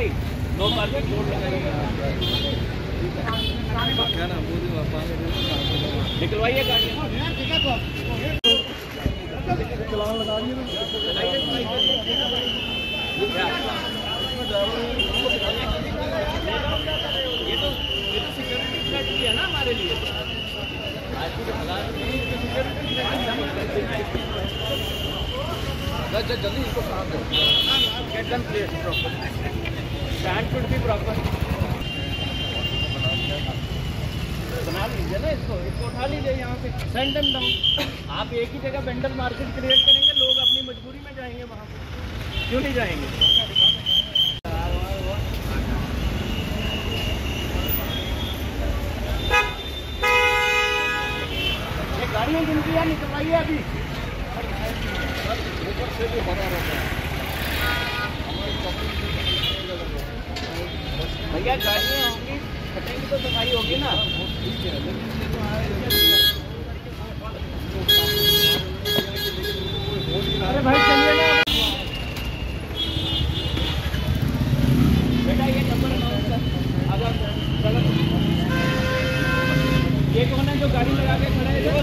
भाई no parking board निकलवाइए गाड़ी चलान लगा दिए ये तो सिक्योरिटी थ्रेट भी है ना हमारे लिए। जल्दी इसको साफ करो, get them place proper, stand should be proper. बना लीजिए ना इसको उठा लीजिए यहाँ से, सेंड देम डाउन। आप एक ही जगह वेंडर मार्केट क्रिएट करेंगे, लोग अपनी मजबूरी में जाएंगे वहाँ पे, क्यों नहीं जाएंगे? ये गाड़ियाँ जिनकी है निकलवाइए अभी, ऊपर से भी बना रहता है भैया। गाड़ियाँ होंगी फटेंगी तो सफाई होगी ना। अरे भाई चलिए ना बेटा, ये नंबर ये कौन है जो गाड़ी लगा के खड़े हैं?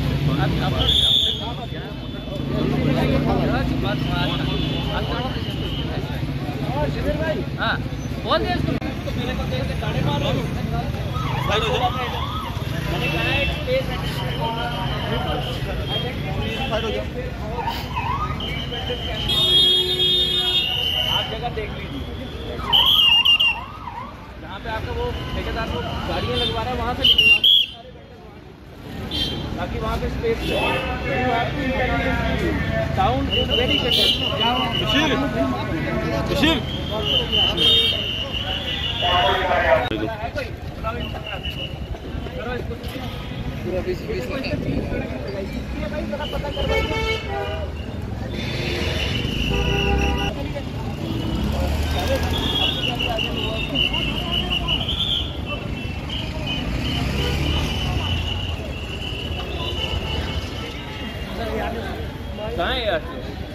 शिविर भाई, हाँ बोल दिया इसको। मेरे को देख के गाड़ी मारो, मैंने कहा है स्पेस आप जगह देख लीजिए, जहाँ पे आपका वो ठेकेदार को गाड़ियाँ लगवा रहा है वहाँ से निकलवा, ताकि वहाँ पे स्पेस साउंड इज वेरी पता करवाइए। कहाँ है यार?